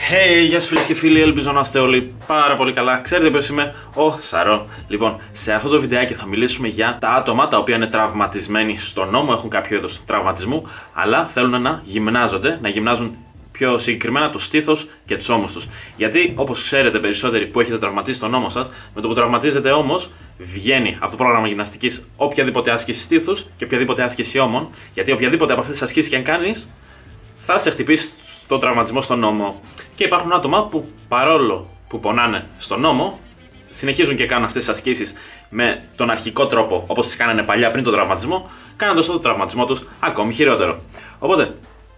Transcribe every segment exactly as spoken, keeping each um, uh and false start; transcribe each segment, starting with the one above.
Hey, γεια σας φίλες και φίλοι, ελπίζω να είστε όλοι πάρα πολύ καλά. Ξέρετε ποιος είμαι, ο Σαρώ. Λοιπόν, σε αυτό το βιντεάκι θα μιλήσουμε για τα άτομα τα οποία είναι τραυματισμένοι στον νόμο, έχουν κάποιο είδος τραυματισμού, αλλά θέλουν να γυμνάζονται, να γυμνάζουν πιο συγκεκριμένα το στήθος και τους ώμους τους. Γιατί, όπως ξέρετε περισσότεροι που έχετε τραυματίσει τον ώμο σας, με το που τραυματίζετε όμως, βγαίνει από το πρόγραμμα γυμναστικής οποιαδήποτε άσκηση στήθους και οποιαδήποτε άσκηση ώμων. Γιατί οποιαδήποτε από αυτές τις ασκήσεις και αν κάνεις, θα σε χτυπήσει στον τραυματισμό στον ώμο. Και υπάρχουν άτομα που παρόλο που πονάνε στον ώμο, συνεχίζουν και κάνουν αυτές τις ασκήσεις με τον αρχικό τρόπο, όπως τις κάνανε παλιά πριν τον τραυματισμό, κάνοντας τον τραυματισμό τους ακόμη χειρότερο. Οπότε,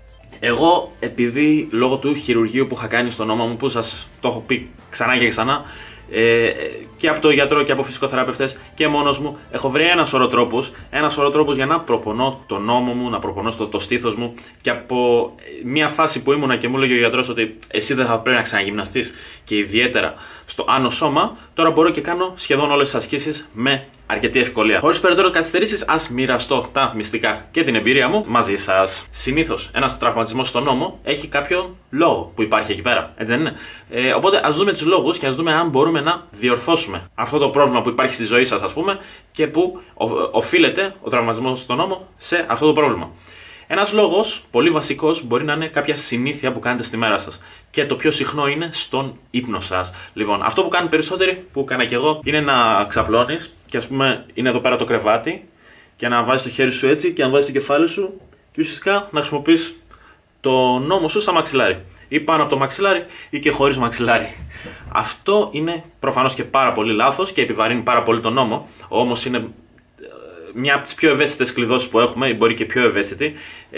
εγώ επειδή λόγω του χειρουργείου που είχα κάνει στον ώμο μου, που σας το έχω πει ξανά και ξανά, ε, και από το γιατρό και από φυσικοθεραπευτές και μόνος μου, έχω βρει ένα σωρό τρόπους, ένα σωρό τρόπους για να προπονώ τον ώμο μου, να προπονώ στο το στήθος μου. Και από μια φάση που ήμουνα και μου έλεγε ο γιατρός ότι εσύ δεν θα πρέπει να ξαναγυμναστείς και ιδιαίτερα στο άνω σώμα, τώρα μπορώ και κάνω σχεδόν όλες τις ασκήσεις με αρκετή ευκολία. Χωρίς περαιτέρω καθυστερήσεις, ας μοιραστώ τα μυστικά και την εμπειρία μου μαζί σας. Συνήθως, ένας τραυματισμός στον ώμο έχει κάποιον λόγο που υπάρχει εκεί πέρα. Έτσι δεν είναι? Ε, οπότε, ας δούμε τους λόγους και ας δούμε αν μπορούμε να διορθώσουμε αυτό το πρόβλημα που υπάρχει στη ζωή σας, ας πούμε, και που οφείλεται ο τραυματισμός στον ώμο σε αυτό το πρόβλημα. Ένας λόγος πολύ βασικός μπορεί να είναι κάποια συνήθεια που κάνετε στη μέρα σας. Και το πιο συχνό είναι στον ύπνο σας. Λοιπόν, αυτό που κάνουν περισσότεροι, που έκανα και εγώ, είναι να ξαπλώνεις και ας πούμε είναι εδώ πέρα το κρεβάτι και να βάζεις το χέρι σου έτσι και να βάζεις το κεφάλι σου και ουσιαστικά να χρησιμοποιείς το ώμο σου σαν μαξιλάρι. Ή πάνω από το μαξιλάρι ή και χωρίς μαξιλάρι. Αυτό είναι προφανώς και πάρα πολύ λάθος και επιβαρύνει πάρα πολύ τον ώμο. Ο ώμος είναι μια από τις πιο ευαίσθητες κλειδώσεις που έχουμε, ή μπορεί και πιο ευαίσθητη.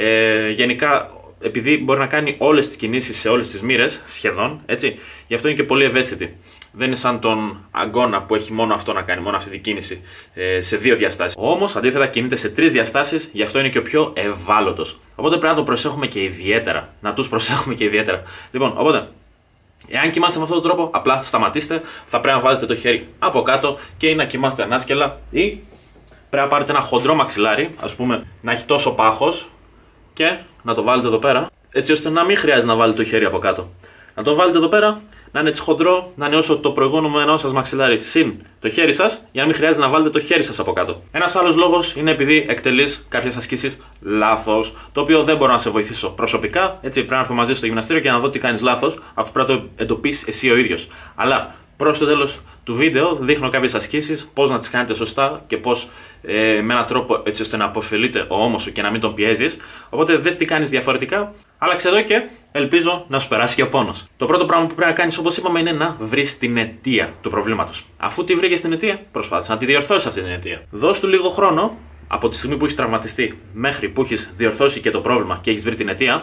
Ε, γενικά, επειδή μπορεί να κάνει όλες τις κινήσεις σε όλες τις μοίρες, σχεδόν, έτσι, γι' αυτό είναι και πολύ ευαίσθητη. Δεν είναι σαν τον αγκώνα που έχει μόνο αυτό να κάνει, μόνο αυτή την κίνηση ε, σε δύο διαστάσεις. Όμως, αντίθετα, κινείται σε τρεις διαστάσεις, γι' αυτό είναι και ο πιο ευάλωτος. Οπότε πρέπει να το προσέχουμε και ιδιαίτερα. Να τους προσέχουμε και ιδιαίτερα. Λοιπόν, οπότε, εάν κοιμάστε με αυτόν τον τρόπο, απλά σταματήστε. Θα πρέπει να βάζετε το χέρι από κάτω και να κοιμάστε ανάσκελα ή πρέπει να πάρετε ένα χοντρό μαξιλάρι, ας πούμε, να έχει τόσο πάχος και να το βάλετε εδώ πέρα, έτσι ώστε να μην χρειάζεται να βάλετε το χέρι από κάτω. Να το βάλετε εδώ πέρα, να είναι έτσι χοντρό, να είναι όσο το προηγούμενο σας μαξιλάρι συν το χέρι σας, για να μην χρειάζεται να βάλετε το χέρι σας από κάτω. Ένας άλλος λόγος είναι επειδή εκτελείς κάποιες ασκήσεις λάθος, το οποίο δεν μπορώ να σε βοηθήσω προσωπικά. Έτσι, πρέπει να έρθω μαζί στο γυμναστήριο και να δω τι κάνεις λάθος. Αυτό πρέπει να το εντοπίσεις εσύ ο ίδιος. Αλλά προς το τέλος του βίντεο δείχνω κάποιες ασκήσεις, πώς να τις κάνετε σωστά και πώς ε, με έναν τρόπο έτσι ώστε να αποφελείται ο ώμος σου και να μην τον πιέζεις. Οπότε δες τι κάνεις διαφορετικά, άλλαξε εδώ και ελπίζω να σου περάσει και ο πόνος. Το πρώτο πράγμα που πρέπει να κάνεις, όπως είπαμε, είναι να βρεις την αιτία του προβλήματος. Αφού τη βρήκες την αιτία, προσπάθησε να τη διορθώσεις αυτή την αιτία. Δώσ' του λίγο χρόνο από τη στιγμή που έχεις τραυματιστεί μέχρι που έχεις διορθώσει και το πρόβλημα και έχεις βρει την αιτία,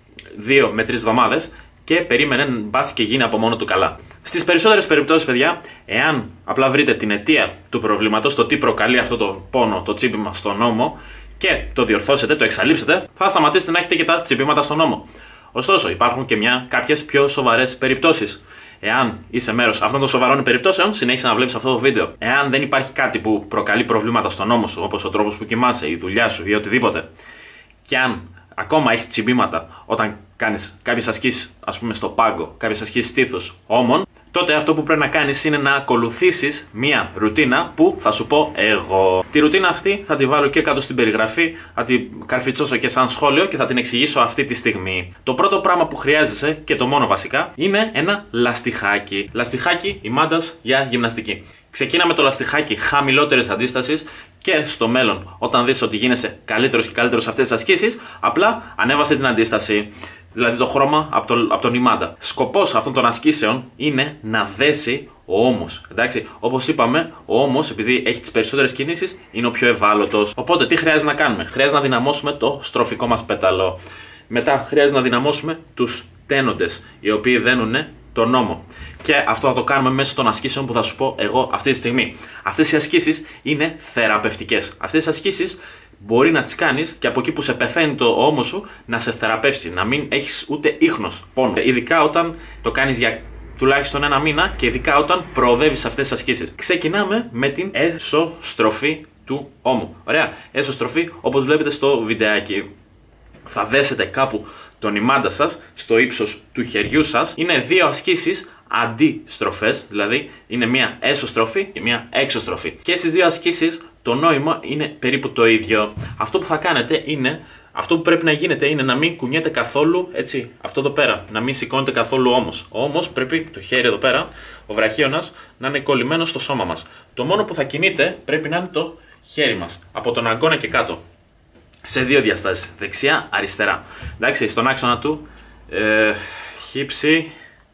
δύο με τρεις εβδομάδες. Και περίμενε μπας και γίνει από μόνο του καλά. Στις περισσότερες περιπτώσεις, παιδιά, εάν απλά βρείτε την αιτία του προβλήματος, το τι προκαλεί αυτό το πόνο, το τσίπημα στον ώμο, και το διορθώσετε, το εξαλείψετε, θα σταματήσετε να έχετε και τα τσιπήματα στον ώμο. Ωστόσο, υπάρχουν και μια, κάποιες πιο σοβαρές περιπτώσεις. Εάν είσαι μέρος αυτών των σοβαρών περιπτώσεων, συνέχισε να βλέπεις αυτό το βίντεο. Εάν δεν υπάρχει κάτι που προκαλεί προβλήματα στον ώμο σου, όπως ο τρόπος που κοιμάσαι, η δουλειά σου ή οτιδήποτε, και αν ακόμα έχεις τσιμπήματα όταν κάνεις κάποιες ασκήσεις, ας πούμε στο πάγκο, κάποιες ασκήσεις στήθους ώμων, τότε αυτό που πρέπει να κάνεις είναι να ακολουθήσεις μία ρουτίνα που θα σου πω εγώ. Τη ρουτίνα αυτή θα τη βάλω και κάτω στην περιγραφή, θα την καρφιτσώσω και σαν σχόλιο και θα την εξηγήσω αυτή τη στιγμή. Το πρώτο πράγμα που χρειάζεσαι, και το μόνο βασικά, είναι ένα λαστιχάκι. Λαστιχάκι ημάντας για γυμναστική. Ξεκίνα με το λαστιχάκι χαμηλότερης αντίστασης και στο μέλλον, όταν δεις ότι γίνεσαι καλύτερος και καλύτερος σε αυτές τις ασκήσεις, απλά ανέβασε την αντίσταση. Δηλαδή το χρώμα από, το, από τον ημάντα. Σκοπός αυτών των ασκήσεων είναι να δέσει ο ώμος. Εντάξει, όπως είπαμε, ο ώμος, επειδή έχει τις περισσότερες κινήσεις, είναι ο πιο ευάλωτος. Οπότε τι χρειάζεται να κάνουμε? Χρειάζεται να δυναμώσουμε το στροφικό μας πέταλο. Μετά χρειάζεται να δυναμώσουμε τους τένοντες, οι οποίοι δένουν τον ώμο. Και αυτό θα το κάνουμε μέσω των ασκήσεων που θα σου πω εγώ αυτή τη στιγμή. Αυτές οι ασκήσεις είναι θεραπευτικές. Αυτές οι ασκήσεις μπορεί να τις κάνεις και από εκεί που σε πεθαίνει το ώμο σου να σε θεραπεύσει, να μην έχεις ούτε ίχνος πόνο. Ειδικά όταν το κάνεις για τουλάχιστον ένα μήνα και ειδικά όταν προοδεύεις αυτές τις ασκήσεις. Ξεκινάμε με την έσωστροφή του ώμου. Ωραία, έσωστροφή όπως βλέπετε στο βιντεάκι. θα δέσετε κάπου τον ημάντα σας στο ύψος του χεριού σας. Είναι δύο ασκήσεις αντίστροφες, δηλαδή είναι μία έσωστροφη και μία έξωστροφη. Και στις δύο ασκήσεις το νόημα είναι περίπου το ίδιο. Αυτό που θα κάνετε είναι, αυτό που πρέπει να γίνεται είναι να μην κουνιέται καθόλου, έτσι, αυτό εδώ πέρα, να μην σηκώνετε καθόλου όμως. Όμως πρέπει το χέρι εδώ πέρα, ο βραχίωνας, να είναι κολλημένο στο σώμα μας. Το μόνο που θα κινείτε πρέπει να είναι το χέρι μας, από τον αγκώνα και κάτω. Σε δύο διαστάσεις, δεξιά, αριστερά. Εντάξει, στον άξονα του ε, χύψη,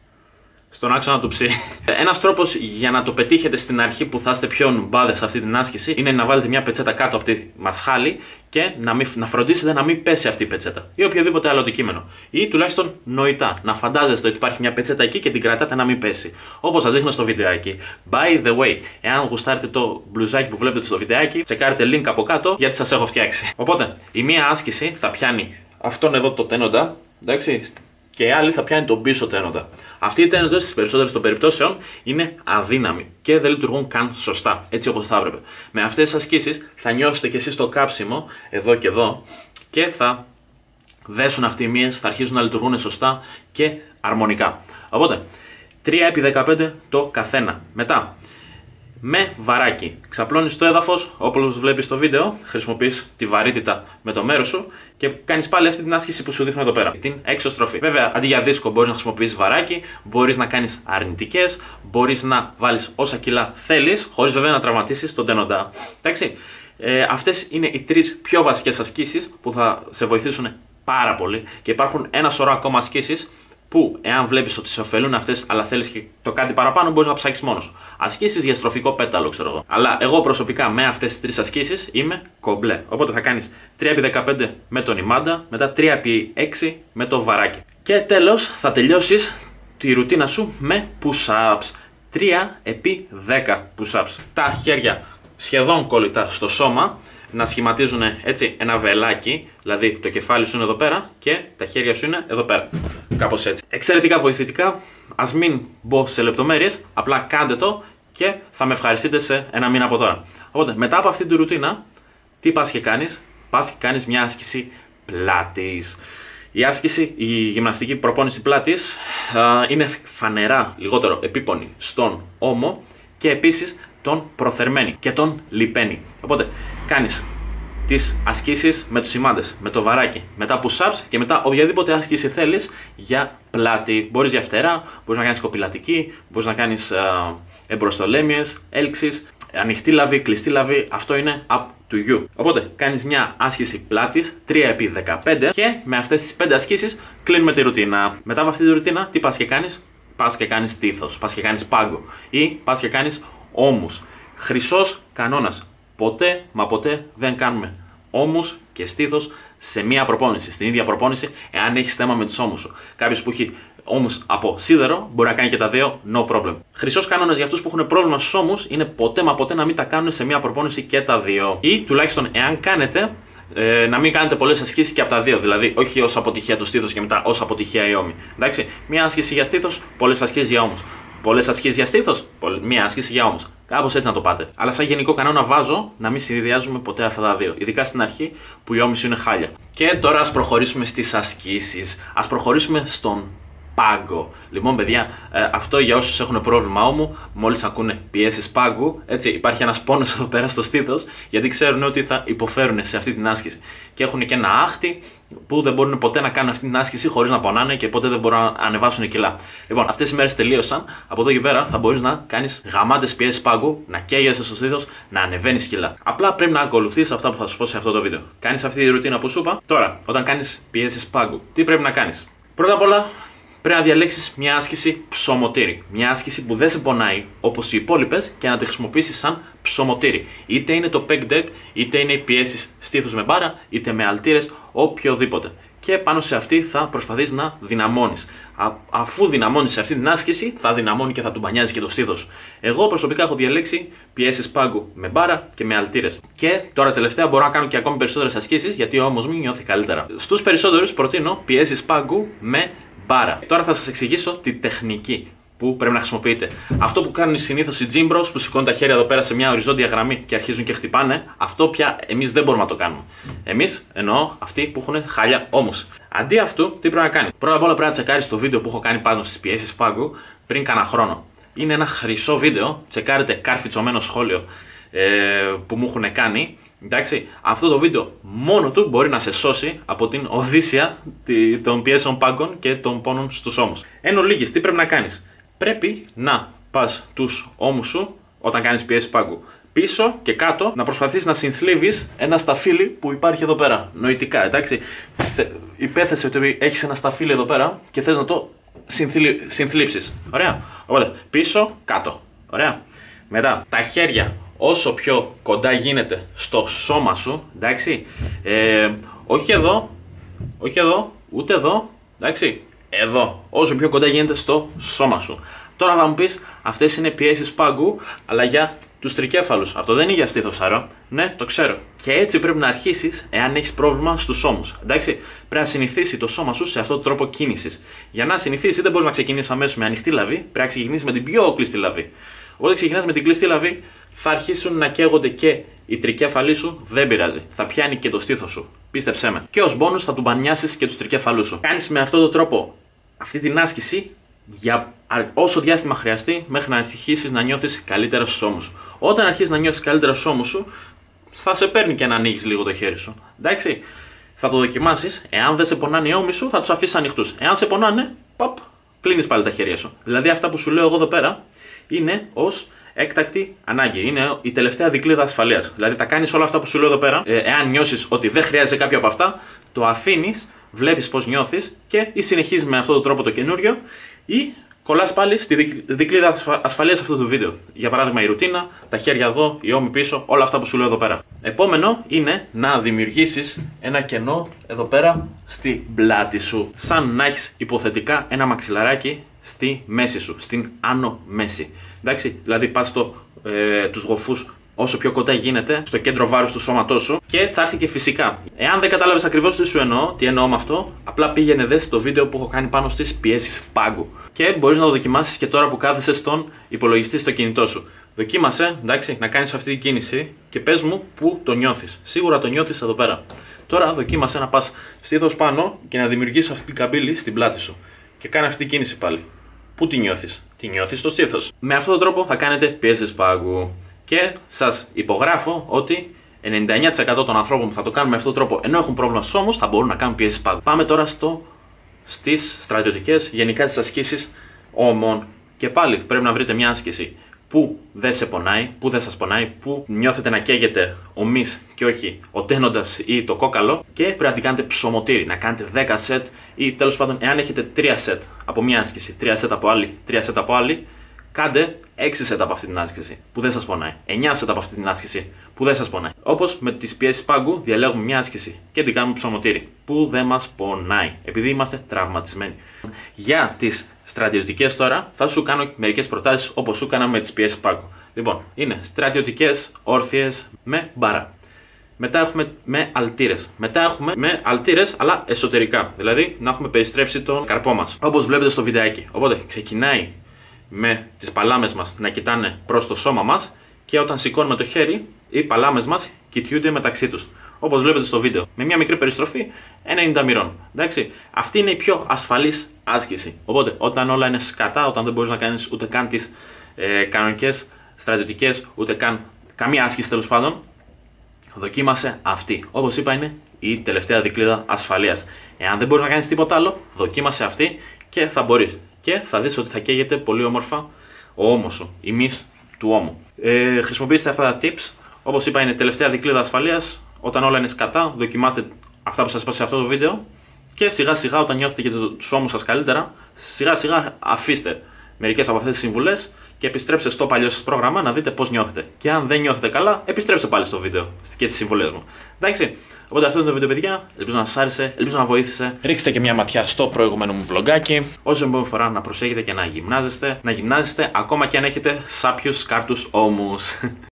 στον άξονα του ψη. Ένας τρόπος για να το πετύχετε στην αρχή που θα είστε πιο νουμπάδες σε αυτή την άσκηση είναι να βάλετε μια πετσέτα κάτω από τη μασχάλη και να, μην, να φροντίσετε να μην πέσει αυτή η πετσέτα ή οποιοδήποτε άλλο αντικείμενο. Ή τουλάχιστον νοητά. Να φαντάζεστε ότι υπάρχει μια πετσέτα εκεί και την κρατάτε να μην πέσει. Όπως σας δείχνω στο βιντεάκι. By the way, εάν γουστάρετε το μπλουζάκι που βλέπετε στο βιντεάκι, τσεκάρετε link από κάτω γιατί σας έχω φτιάξει. Οπότε, η μία άσκηση θα πιάνει αυτόν εδώ το τένοντα, εντάξει, και η άλλη θα πιάνει τον πίσω τένοντα. Αυτοί οι τένοντες στις περισσότερες των περιπτώσεων είναι αδύναμοι και δεν λειτουργούν καν σωστά, έτσι όπως θα έπρεπε. Με αυτές τις ασκήσεις θα νιώσετε κι εσείς το κάψιμο εδώ και εδώ και θα δέσουν αυτοί οι μύες, θα αρχίσουν να λειτουργούν σωστά και αρμονικά. Οπότε, τρία επί δεκαπέντε το καθένα. Μετά, με βαράκι. Ξαπλώνεις το έδαφος, όπως βλέπεις στο βίντεο, χρησιμοποιείς τη βαρύτητα με το μέρος σου και κάνεις πάλι αυτή την άσκηση που σου δείχνω εδώ πέρα. Την έξωστροφή. Βέβαια, αντί για δίσκο μπορείς να χρησιμοποιήσεις βαράκι, μπορείς να κάνεις αρνητικές, μπορείς να βάλεις όσα κιλά θέλεις, χωρίς βέβαια να τραυματίσεις τον τένοντα. Εντάξει. Ε, αυτές είναι οι τρεις πιο βασικές ασκήσεις που θα σε βοηθήσουν πάρα πολύ και υπάρχουν ένα σωρό ακόμα ασκήσεις που, εάν βλέπεις ότι σε ωφελούν αυτές, αλλά θέλεις και το κάτι παραπάνω, μπορείς να ψάξεις μόνος σου. Ασκήσεις για στροφικό πέταλο, ξέρω εγώ. Αλλά εγώ προσωπικά με αυτές τις τρεις ασκήσεις είμαι κομπλέ. Οπότε θα κάνεις τρία επί δεκαπέντε με τον ημάντα, μετά τρία επί έξι με το βαράκι. Και τέλος θα τελειώσεις τη ρουτίνα σου με push-ups. τρία επί δέκα push-ups. Τα χέρια σχεδόν κολλητά στο σώμα, να σχηματίζουν έτσι ένα βελάκι, δηλαδή το κεφάλι σου είναι εδώ πέρα και τα χέρια σου είναι εδώ πέρα. Κάπως έτσι. Εξαιρετικά βοηθητικά, ας μην μπω σε λεπτομέρειες, απλά κάντε το και θα με ευχαριστείτε σε ένα μήνα από τώρα. Οπότε, μετά από αυτή τη ρουτίνα, τι πας και κάνεις? Πας και κάνεις μια άσκηση πλάτης. Η άσκηση, η γυμναστική προπόνηση πλάτης α, είναι φανερά λιγότερο επίπονη στον ώμο και επίσης τον προθερμαίνει και τον λιπαίνει. Οπότε κάνεις τις ασκήσεις με τους ημάντες, με το βαράκι, μετά push-ups και μετά οποιαδήποτε άσκηση θέλεις για πλάτη. Μπορείς για φτερά, μπορείς να κάνεις κοπηλατική, μπορείς να κάνεις α, εμπροστολέμιες, έλξεις, ανοιχτή λαβή, κλειστή λαβή, αυτό είναι up to you. Οπότε κάνεις μια άσκηση πλάτης, τρία επί δεκαπέντε και με αυτές τις πέντε ασκήσεις κλείνουμε τη ρουτίνα. Μετά από αυτή τη ρουτίνα τι πας και κάνεις? Πας και κάνεις στήθος, πας και κάνεις πάγκο ή πας και κάνεις ώμους. Χρυσός κανόνας. Ποτέ μα ποτέ δεν κάνουμε ώμους και στήθος σε μία προπόνηση. Στην ίδια προπόνηση, εάν έχεις θέμα με τους ώμους σου. Κάποιος που έχει ώμους από σίδερο μπορεί να κάνει και τα δύο, no problem. Χρυσός κανόνας για αυτούς που έχουν πρόβλημα στους ώμους είναι ποτέ μα ποτέ να μην τα κάνουν σε μία προπόνηση και τα δύο. Ή τουλάχιστον εάν κάνετε, ε, να μην κάνετε πολλές ασκήσεις και από τα δύο. Δηλαδή, όχι ως αποτυχία το στήθος και μετά ως αποτυχία η ώμη. Εντάξει, μία άσκηση για στήθος, πολλές ασκήσεις για ώμους. Πολλές ασκήσεις για στήθος, μία άσκηση για ώμους. Κάπως έτσι να το πάτε. Αλλά σαν γενικό κανόνα βάζω να μην συνδυάζουμε ποτέ αυτά τα δύο. Ειδικά στην αρχή που η ώμη σου είναι χάλια. Και τώρα ας προχωρήσουμε στις ασκήσεις. Ας προχωρήσουμε στον πάγκο. Λοιπόν, παιδιά, ε, αυτό για όσους έχουν πρόβλημα ώμου, μόλις ακούνε πιέσεις πάγκου, έτσι, υπάρχει ένας πόνος εδώ πέρα στο στήθος, γιατί ξέρουν ότι θα υποφέρουν σε αυτή την άσκηση. Και έχουν και ένα άχτη που δεν μπορούν ποτέ να κάνουν αυτή την άσκηση χωρίς να πονάνε και ποτέ δεν μπορούν να ανεβάσουν κιλά. Λοιπόν, αυτές οι μέρες τελείωσαν. Από εδώ και πέρα θα μπορείς να κάνεις γαμάτες πιέσεις πάγκου, να καίγεσαι στο στήθος, να ανεβαίνεις κιλά. Απλά πρέπει να ακολουθείς αυτά που θα σου πω σε αυτό το βίντεο. Κάνεις αυτή τη ρουτίνα που σου είπα. Τώρα, όταν κάνεις πιέσεις πάγκου, τι πρέπει να κάνεις? Πρώτα απ' όλα, πρέπει να διαλέξεις μια άσκηση ψωμοτήρι. Μια άσκηση που δεν σε πονάει όπως οι υπόλοιπες και να τη χρησιμοποιήσεις σαν ψωμοτήρι. Είτε είναι το pec deck, είτε είναι οι πιέσεις στήθους με μπάρα, είτε με αλτήρες, οποιοδήποτε. Και πάνω σε αυτή θα προσπαθείς να δυναμώνεις. Α, αφού δυναμώνεις σε αυτή την άσκηση, θα δυναμώνει και θα του μπανιάζει και το στήθος. Εγώ προσωπικά έχω διαλέξει πιέσεις πάγκου με μπάρα και με αλτήρες. Και τώρα τελευταία μπορώ να κάνω και ακόμη περισσότερες ασκήσεις, γιατί όμως μου νιώθει καλύτερα. Στους περισσότερους προτείνω πιέσεις πάγκου με μπάρα. Τώρα θα σας εξηγήσω τη τεχνική. που πρέπει να χρησιμοποιείτε. Αυτό που κάνουν συνήθως οι gym bros που σηκώνουν τα χέρια εδώ πέρα σε μια οριζόντια γραμμή και αρχίζουν και χτυπάνε, αυτό πια εμείς δεν μπορούμε να το κάνουμε. Εμείς εννοώ αυτοί που έχουν χάλια ώμους. Αντί αυτού, τι πρέπει να κάνει. Πρώτα απ' όλα πρέπει να τσεκάρεις το βίντεο που έχω κάνει πάνω στις πιέσεις πάγκου πριν κάνα χρόνο. Είναι ένα χρυσό βίντεο, τσεκάρετε καρφιτσωμένο σχόλιο ε, που μου έχουν κάνει. Εντάξει, αυτό το βίντεο μόνο του μπορεί να σε σώσει από την οδύσσια των πιέσεων πάγκων και των πόνων στους ώμους. Εν ολίγης, τι πρέπει να κάνεις. Πρέπει να πας τους ώμους σου όταν κάνεις πιέσεις πάγκου πίσω και κάτω, να προσπαθείς να συνθλίβεις ένα σταφύλι που υπάρχει εδώ πέρα. Νοητικά, εντάξει. Υπέθεσε ότι έχεις ένα σταφύλι εδώ πέρα και θες να το συνθλί... συνθλίψεις. Ωραία. Οπότε πίσω, κάτω. Ωραία. Μετά τα χέρια όσο πιο κοντά γίνεται στο σώμα σου, εντάξει, ε, όχι εδώ, όχι εδώ, ούτε εδώ, εντάξει, εδώ, όσο πιο κοντά γίνεται στο σώμα σου. Τώρα θα μου πεις, αυτές είναι πιέσεις πάγκου, αλλά για τους τρικέφαλους. Αυτό δεν είναι για στήθος, Σάρο. Ναι, το ξέρω. Και έτσι πρέπει να αρχίσεις, εάν έχεις πρόβλημα στους ώμους. Εντάξει, πρέπει να συνηθίσει το σώμα σου σε αυτόν τον τρόπο κίνησης. Για να συνηθίσει, δεν μπορείς να ξεκινήσεις αμέσως με ανοιχτή λαβή, πρέπει να ξεκινήσεις με την πιο κλειστή λαβή. Όταν ξεκινάς με την κλειστή λαβή, θα αρχίσουν να καίγονται και οι τρικέφαλοι σου, δεν πειράζει. Θα πιάνει και το στήθος σου. Πίστεψέ με. Και ως μπόνους θα του μπανιάσεις και τους τρικέφαλούς σου. Κάνεις με αυτόν τον τρόπο αυτή την άσκηση για όσο διάστημα χρειαστεί μέχρι να αρχίσεις να νιώθεις καλύτερα στους ώμους. Όταν αρχίσεις να νιώθεις καλύτερα στους ώμους σου, θα σε παίρνει και να ανοίγεις λίγο το χέρι σου. Εντάξει. Θα το δοκιμάσεις. Εάν δεν σε πονάνε οι ώμοι σου, θα τους αφήσεις ανοιχτούς. Εάν σε πονάνε, παπ, κλείνεις πάλι τα χέρια σου. Δηλαδή αυτά που σου λέω εγώ εδώ πέρα είναι ως έκτακτη ανάγκη. Είναι η τελευταία δικλείδα ασφαλείας. Δηλαδή τα κάνεις όλα αυτά που σου λέω εδώ πέρα. Ε, εάν νιώσεις ότι δεν χρειάζεται κάποιο από αυτά, το αφήνεις, βλέπεις πώς νιώθεις και ή συνεχίζεις με αυτόν τον τρόπο το καινούριο ή κολλάς πάλι στη δικλείδα ασφαλείας αυτού του βίντεο. Για παράδειγμα η ρουτίνα, τα χέρια εδώ, οι ώμοι πίσω, όλα αυτά που σου λέω εδώ πέρα. Επόμενο είναι να δημιουργήσεις ένα κενό εδώ πέρα στη πλάτη σου. Σαν να έχεις υποθετικά ένα μαξιλαράκι στη μέση σου, στην άνω μέση. Εντάξει, δηλαδή πας στο, ε, τους γοφούς όσο πιο κοντά γίνεται στο κέντρο βάρους του σώματός σου και θα έρθει και φυσικά. Εάν δεν κατάλαβες ακριβώς τι σου εννοώ, τι εννοώ με αυτό, απλά πήγαινε δες το βίντεο που έχω κάνει πάνω στις πιέσεις πάγκου. Και μπορείς να το δοκιμάσεις και τώρα που κάθεσαι στον υπολογιστή στο κινητό σου. Δοκίμασε, εντάξει, να κάνεις αυτή την κίνηση και πες μου πού το νιώθεις. Σίγουρα το νιώθεις εδώ πέρα. Τώρα δοκίμασε να πας στήθος πάνω και να δημιουργήσεις αυτή την καμπύλη στην πλάτη σου. Και κάνε αυτή την κίνηση πάλι. Πού τη νιώθεις? Τη νιώθεις στο στήθος. Με αυτόν τον τρόπο θα κάνετε πιέσεις πάγκου. Και σας υπογράφω ότι ενενήντα εννέα τοις εκατό των ανθρώπων που θα το κάνουν με αυτόν τον τρόπο ενώ έχουν πρόβλημα στους ώμους θα μπορούν να κάνουν πιέσεις πάγκου. Πάμε τώρα στο, στις στρατιωτικές, γενικά τις ασκήσεις ώμων. Και πάλι πρέπει να βρείτε μια άσκηση που δεν σε πονάει, που δεν σας πονάει, που νιώθετε να καίγεται ο μυς και όχι ο τένοντας ή το κόκαλο και πρέπει να την κάνετε ψωμοτήρι, να κάνετε δέκα σετ ή τέλος πάντων εάν έχετε τρία σετ από μια άσκηση, τρία σετ από άλλη, τρία σετ από άλλη, κάντε έξι σετ από αυτή την άσκηση που δεν σας πονάει, εννιά σετ από αυτή την άσκηση που δεν σας πονάει. Όπως με τις πιέσεις πάγκου διαλέγουμε μια άσκηση και την κάνουμε ψωμοτήρι που δεν μας πονάει επειδή είμαστε τραυματισμένοι. Για τις στρατιωτικές τώρα θα σου κάνω μερικές προτάσεις όπως σου έκανα με τις πιέσεις πάγκου. Λοιπόν, είναι στρατιωτικές όρθιες με μπάρα. Μετά έχουμε με αλτήρες. Μετά έχουμε με αλτήρες αλλά εσωτερικά. Δηλαδή να έχουμε περιστρέψει τον καρπό μας. Όπως βλέπετε στο βιντεάκι. Οπότε ξεκινάει με τις παλάμες μας να κοιτάνε προς το σώμα μας και όταν σηκώνουμε το χέρι, οι παλάμες μας κοιτιούνται μεταξύ τους. Όπως βλέπετε στο βίντεο. Με μια μικρή περιστροφή ενενήντα μοιρών. Εντάξει. Αυτή είναι η πιο ασφαλής άσκηση. Οπότε όταν όλα είναι σκατά, όταν δεν μπορείς να κάνεις ούτε καν τις ε, κανονικές στρατιωτικές, ούτε καν καμία άσκηση τέλος πάντων, δοκίμασε αυτή. Όπως είπα, είναι η τελευταία δικλείδα ασφαλείας. Εάν δεν μπορείς να κάνεις τίποτα άλλο, δοκίμασε αυτή και θα μπορείς. Και θα δεις ότι θα καίγεται πολύ όμορφα ο ώμος σου, η μυς του ώμου. Ε, χρησιμοποιήστε αυτά τα tips. Όπως είπα, είναι η τελευταία δικλείδα ασφαλείας. Όταν όλα είναι σκατά, δοκιμάστε αυτά που σας είπα σε αυτό το βίντεο. Και σιγά σιγά, όταν νιώθετε και τους ώμους σας καλύτερα, σιγά σιγά αφήστε μερικές από αυτές τις συμβουλές και επιστρέψτε στο παλιό σας πρόγραμμα να δείτε πώς νιώθετε. Και αν δεν νιώθετε καλά, επιστρέψτε πάλι στο βίντεο και στις συμβουλές μου. Εντάξει. Οπότε αυτό είναι το βίντεο, παιδιά. Ελπίζω να σας άρεσε, ελπίζω να βοήθησε. Ρίξτε και μια ματιά στο προηγούμενο μου βλογκάκι. Όσο επόμενη φορά να προσέχετε και να γυμνάζεστε, να γυμνάζεστε ακόμα και αν έχετε σάπιους σκάρτους ώμους.